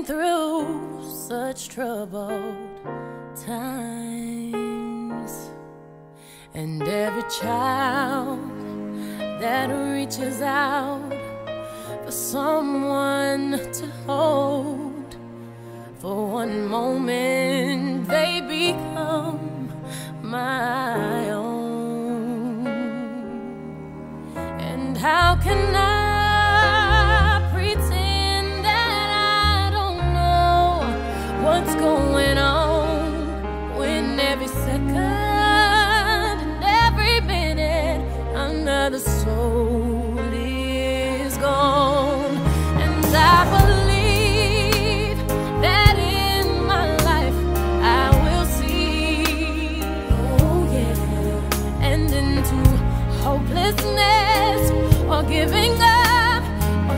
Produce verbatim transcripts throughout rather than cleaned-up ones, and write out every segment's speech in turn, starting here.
through such troubled times, and every child that reaches out for someone to hold, for one moment they become my own. And how can I pretend that I don't know what's going on when every second and every minute another soul is gone? And I believe that in my life I will see, oh yeah, and into hopelessness or giving up or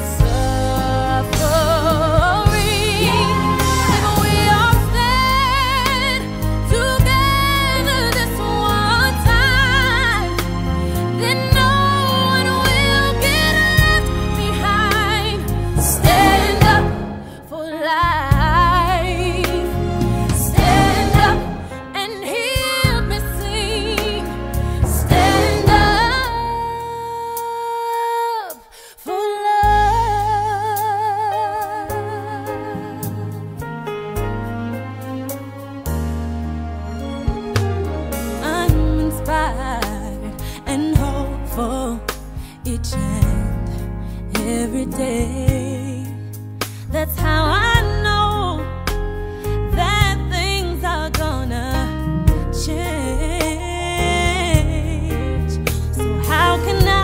suffering. If we all stand together this one time, then no one will get left behind. Stand up for life. Stand up and hear me sing. Stand up for love. I'm inspired and hopeful each and every day. That's how I know that things are gonna change. So how can I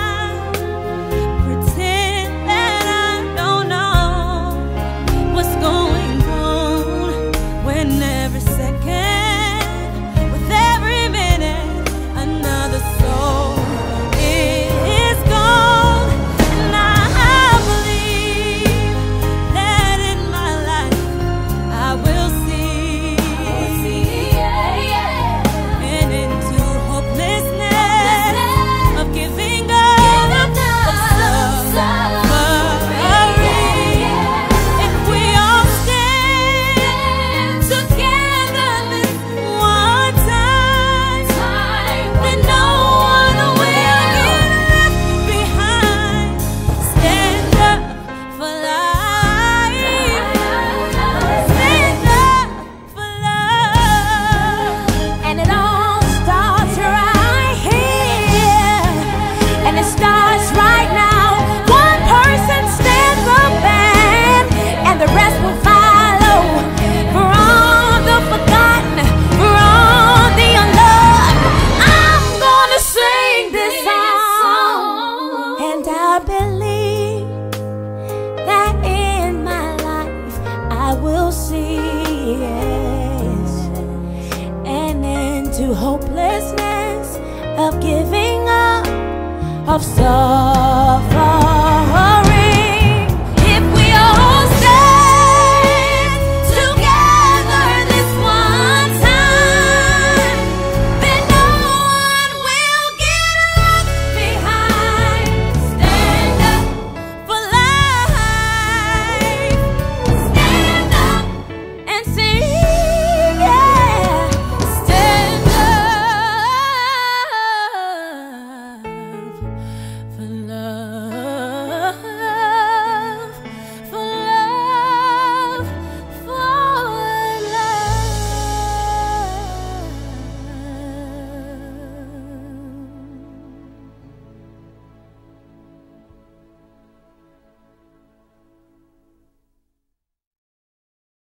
pretend that I don't know what's going on when every second, with every minute, another soul is gone? And I believe that in my life I will see, and into hopelessness of giving up, of suffering. If we all stand together this one time, then no one will get left behind. Stand up for life. Stand up for love. And it all starts right here, and it starts right now. One person stands up, and and the rest will follow. For all the forgotten, for all the unloved, I'm gonna sing this song. And I believe that in my life I will see, yes, and into hopelessness of giving up, of suffering.